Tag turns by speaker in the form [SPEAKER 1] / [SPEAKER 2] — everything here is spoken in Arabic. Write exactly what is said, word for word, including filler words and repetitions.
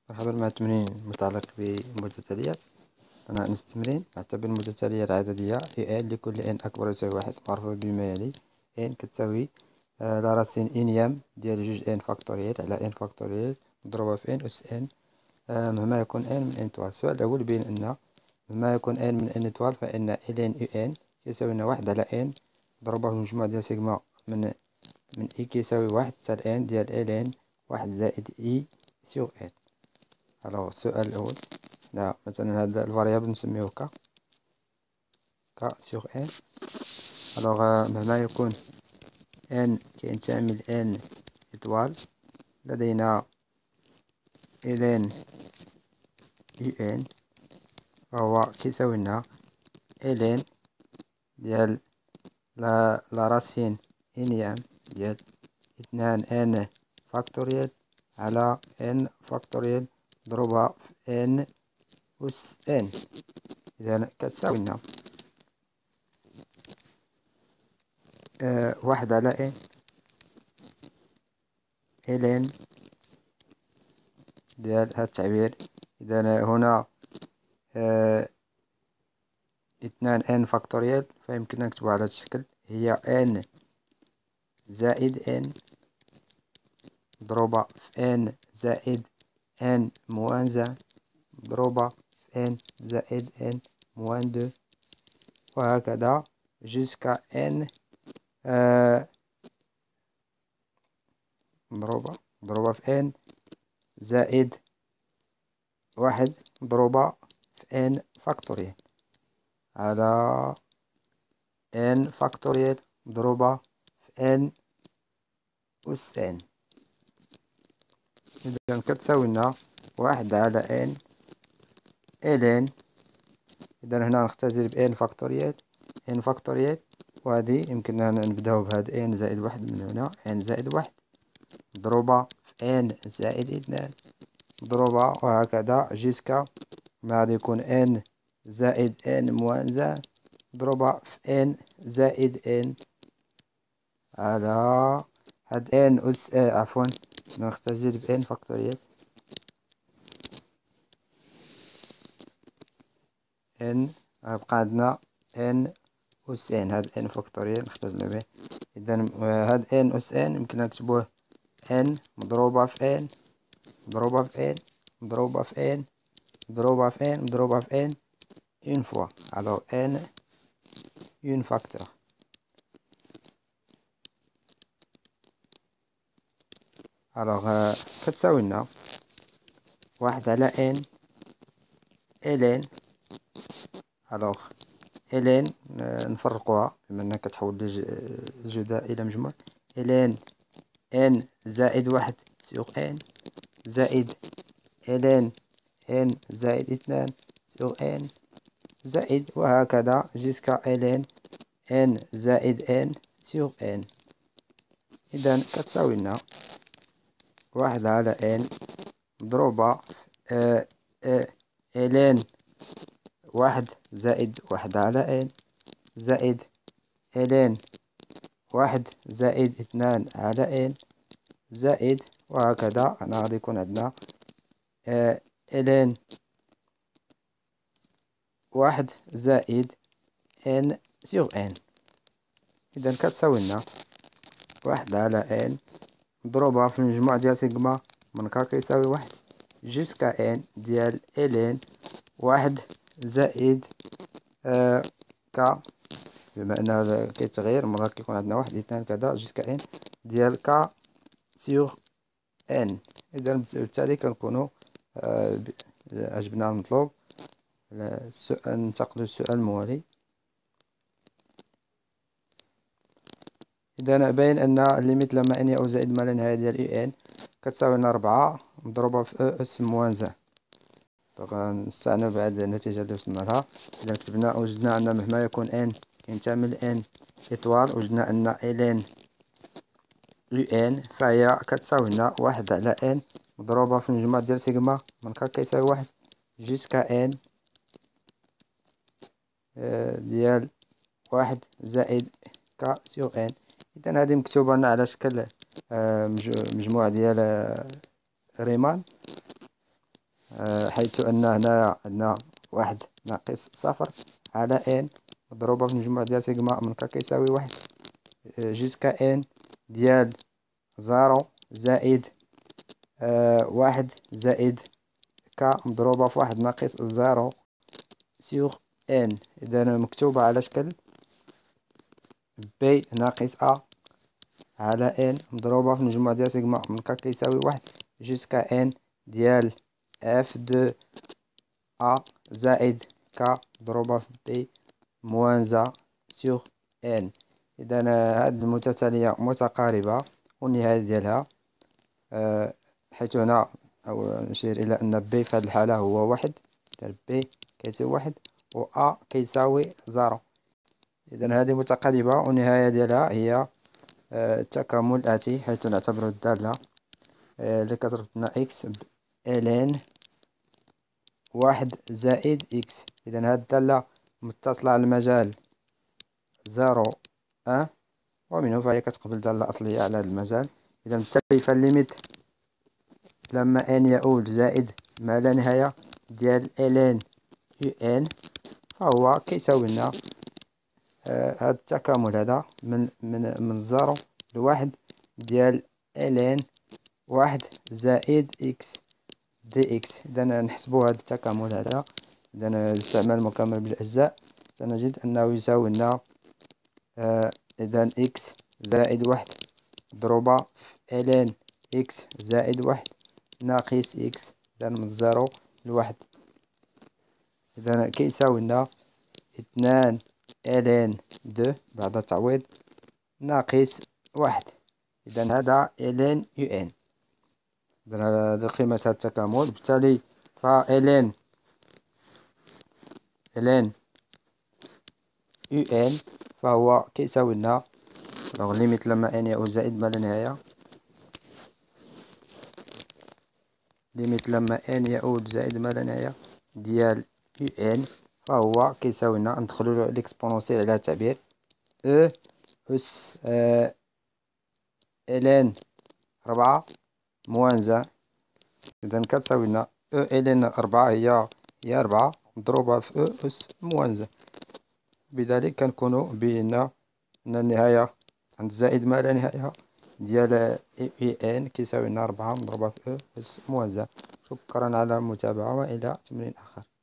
[SPEAKER 1] مرحبا مع التمرين المتعلق بالمتتاليات. أنا نفس التمرين نعتبر المتتالية العددية إي إن لكل إن أكبر يساوي واحد معروفة بما يلي: إن كتساوي آه لا راسين إنيام ديال جوج إن فاكتوريال على إن فاكتوريال مضروبة في إن أس إن آه مهما يكون إن من إن توال. السؤال الأول بين أن مهما يكون إن من إن توال فإن إلين إي إن يساوي لنا واحد على إن مضروبة في المجموع ديال سيغما من من إي كيساوي واحد حتى إن ديال إلين واحد زائد إي سيغ إن. الوغ السؤال الأول، لا مثلا هذا الفاريابل نسميوه ك ك سيغ ان. الوغ مهما يكون ان كينتمي ان إطوال لدينا إلين إي ان فهو كيساوي لنا إلين ديال لا لا راسين إنيام ديال اثنان ان فاكتوريال على ان فاكتوريال مضروبة في ان أس ان. إذا كتساوي لنا أه واحد على ان إلين ديال هذا التعبير. إذا هنا أه اثنان ان فاكتوريال فيمكن نكتبها على هذا الشكل، هي ان زائد ان مضروبة في ان زائد ان موان زان مضروبة في ان زائد ان موان دو، وهكذا جوسكا ان أه مضروبة مضروبة في ان زائد واحد مضروبة في ان فاكتوريال على ان فاكتوريال مضروبة في ان أس ان. إذا كتساوي لنا واحد على ان إلين. إذا هنا نختزل ب ان فاكتوريال ان فاكتوريال، وهذه يمكننا نبداو بهاد ان زائد واحد من هنا، ان زائد واحد مضروبة في ان زائد اثنان مضروبة، وهكذا جيسكا ما غادي يكون ان زائد ان موان زان مضروبة في ان زائد ان على هاد ان أس آه عفوا نختزل ب ان فاكتوريال ان غيبقى عندنا ان أس ان. هاد ان فاكتوريال نختزلو به. إذا هاد ان أس ان يمكن نكتبوه ان مضروبة في ان مضروبة في ان مضروبة في ان مضروبة في ان مضروبة في ان اون فوا. الوغ ان اون فاكتور. الوغ كتساوي لنا واحد على ان إلين. الوغ إلين نفرقوها بما أنها كتحول الجداء إلى مجموع. إلين ان زائد واحد سيغ ان زائد إلين ان زائد اثنان سيغ ان زائد، وهكذا جيسكا إلين ان زائد ان سيغ ان. إذا كتساوي لنا واحد على ان مضروبة اه اه إلين واحد زائد واحد على ان زائد إلين واحد زائد اثنان على ان زائد، وهكذا هنا غادي يكون عندنا اه إلين واحد زائد ان سيغ ان. إذا كتساوي لنا واحد على ان مضروبة في المجموع ديال سيغما من كا كيساوي واحد جوسكا ان ديال إلين واحد زائد آه كا، بما أن هذا كيتغير مرات كيكون عندنا واحد اثنان كذا جوسكا ان ديال كا سيغ ان. إذا بالتالي كنكونو آه عجبنا المطلوب. السؤال ننتقل للسؤال الموالي. إذا باين أن الليميت لما ان يؤول زائد ما لا نهاية ديال اي ان كتساوي لنا ربعة مضروبة في او اس موان زان. دونك غنستعناو بهاد النتيجة اللي وصلنا لها. إذا كتبنا وجدنا أن مهما يكون ان كينتمي ل ان إطوال، وجدنا أن إلين يو ان فهي كتساوي لنا واحد على ان مضروبة في المجموع ديال سيغما من كا كيساوي واحد جوسكا ان ديال واحد زائد كا سيغ ان. إذا هادي مكتوبة لنا على شكل مجموع ديال ريمان. آه، حيث أن هنا عندنا واحد ناقص صفر على ان مضروبة في المجموع ديال سيغما من ك كيساوي واحد جوسكا ان ديال زيرو زائد آه واحد زائد ك مضروبة في واحد ناقص زيرو سيغ ان. إذا مكتوبة على شكل بي ناقص ا على ان مضروبة في المجموع ديال سيغما من ك كيساوي واحد جوسكا ان ديال اف دو ا زائد ك مضروبة في بي موان زا سيغ ان. إذا هاد المتتالية متقاربة والنهاية ديالها أه حيث هنا أو نشير إلى أن بي في هاد الحالة هو واحد، بي كيساوي واحد و أ كيساوي زيرو. إذا هذه متقاربة والنهاية ديالها هي أه التكامل الآتي، حيث نعتبر الدالة أه اللي كتربطنا إكس بإلين واحد زائد إكس. إذا هاد الدالة متصلة على المجال زيرو أن ومنه فهي كتقبل دالة أصلية على هذا المجال. إذا بالتالي فالليميت لما ان يؤول زائد ما لا نهاية ديال إلين يو ان فهو كيساوي لنا آه هذا التكامل هذا من من من زيرو لواحد ديال إلين واحد زائد إكس دي إكس. إذا نحسبو هذا التكامل هذا، إذا الاستعمال مكمل بالأجزاء سنجد أنه يساوي لنا آه إذا إكس زائد واحد مضروبة في إلين إكس زائد واحد ناقص إكس، إذا من زيرو لواحد. إذا كيساوي لنا اثنان إلين دو بعد التعويض ناقص واحد. إذا هذا إلين يو إن. إذا هذه قيمة هذا التكامل. بالتالي فإلين إلين يو إن فهو كيساوي لنا ليميت لما ان يؤول زائد ما لا نهاية ليميت لما ان يؤول زائد ما لا نهاية ديال يو ان فهو كيساوي لنا ندخلو ليكسبونونسيال على التعبير او اس آه الين ربعة موان زان. إذا كتساوي لنا او الين ربعة هي هي ربعة مضروبة في او اس موان زان. بذلك كنكونو بأن أن النهاية عند زائد ما لا نهاية ديال اي ان كيساوي لنا ربعة مضروبة في او اس موان زان. شكرا على المتابعة وإلى تمرين آخر.